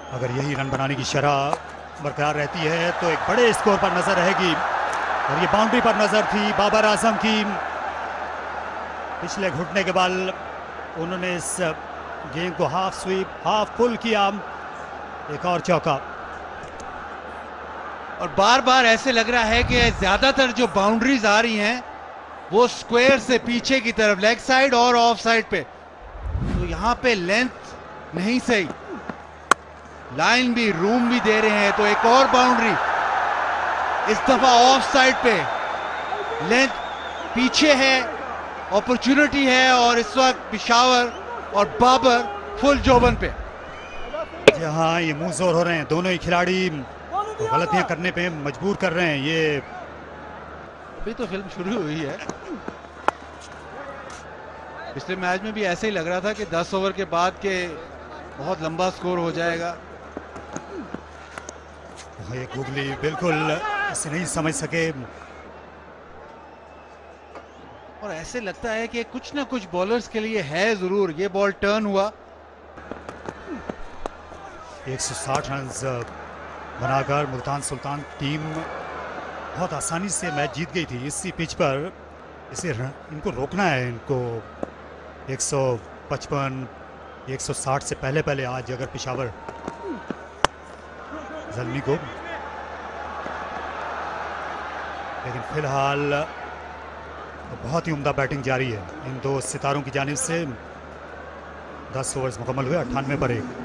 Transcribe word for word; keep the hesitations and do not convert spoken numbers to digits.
अगर यही रन बनाने की शरह बरकरार रहती है तो एक बड़े स्कोर पर नजर रहेगी। और ये बाउंड्री पर नजर थी बाबर आजम की। पिछले घुटने के बल उन्होंने इस गेम को हाफ स्वीप हाफ पुल किया। एक और चौका। और बार बार ऐसे लग रहा है कि ज्यादातर जो बाउंड्रीज आ रही हैं वो स्क्वायर से पीछे की तरफ, लेग साइड और ऑफ साइड पे। तो यहां पे लेंथ नहीं सही, लाइन भी, रूम भी दे रहे हैं। तो एक और बाउंड्री इस दफा ऑफ साइड पे, लेंथ पीछे है, अपॉर्चुनिटी है। और इस वक्त पिशावर और बाबर फुल जोबन पे। जहां ये मुंह जोर हो रहे हैं, दोनों ही खिलाड़ी गलतियां करने पे मजबूर कर रहे हैं। ये अभी तो फिल्म शुरू हुई है। पिछले मैच में भी ऐसे ही लग रहा था कि दस ओवर के बाद के बहुत लंबा स्कोर हो जाएगा। ये गुगली बिल्कुल इसे नहीं समझ सके। और ऐसे लगता है कि कुछ ना कुछ बॉलर्स के लिए है जरूर। ये बॉल टर्न हुआ। एक सौ साठ रन बनाकर मुल्तान सुल्तान टीम बहुत आसानी से मैच जीत गई थी इसी पिच पर। इसे इनको रोकना है। इनको एक सौ पचपन एक सौ साठ से पहले पहले आज अगर पिशावर जल्मी को, लेकिन फिलहाल तो बहुत ही उम्दा बैटिंग जारी है इन दो सितारों की जानिब से। दस ओवर्स मुकम्मल हुए, अट्ठानवे पर एक।